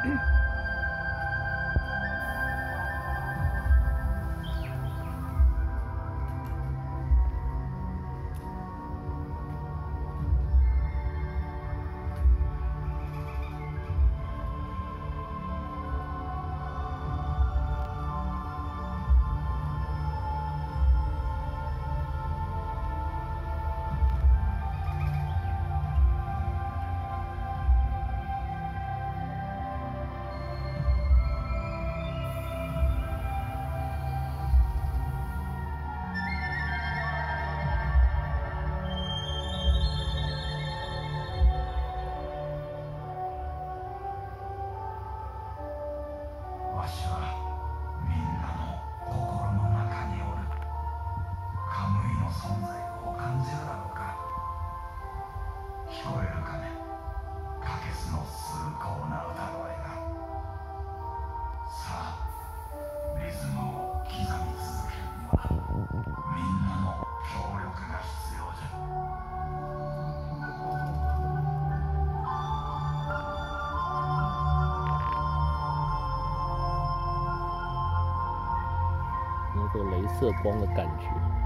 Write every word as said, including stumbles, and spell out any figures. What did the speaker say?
わしはみんなの心の中におる。カムイの存在を感じるだろうか。聞こえるかね、カケスの崇高な歌声が。さあ、リズムを刻み続けるにはみんなの協力が必要じゃ。 那个镭射光的感觉。